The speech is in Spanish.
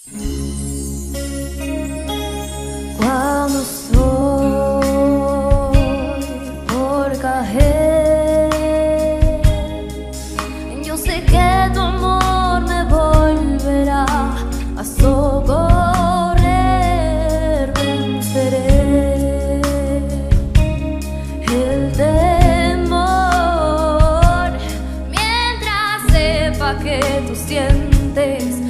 Cuando estoy por caer, yo sé que tu amor me volverá a socorrer. Venceré el temor mientras sepa que tú sientes